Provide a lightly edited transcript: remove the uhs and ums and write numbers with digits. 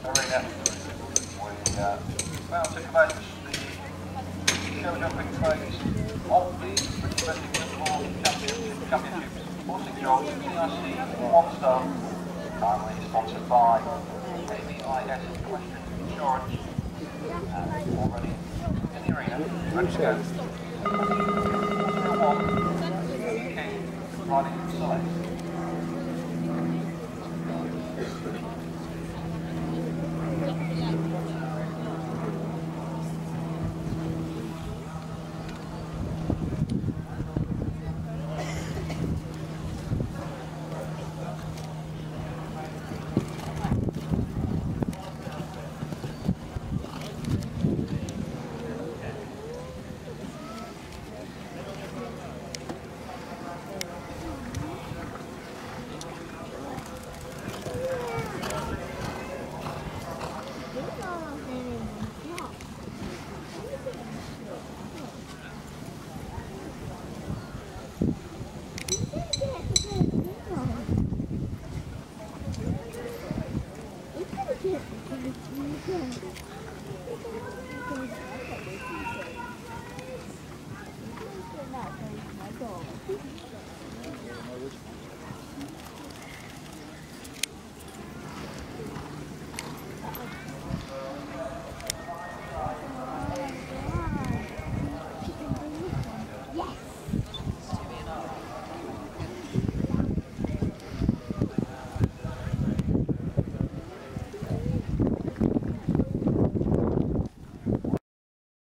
arena. We about to commence the show jumping phase of the British Wrestling Football Championships for St George TRC 1 Star, kindly sponsored by ABIS Equestrian Insurance, and already in the arena, ready to go. 401 King Riding Select. Thank you.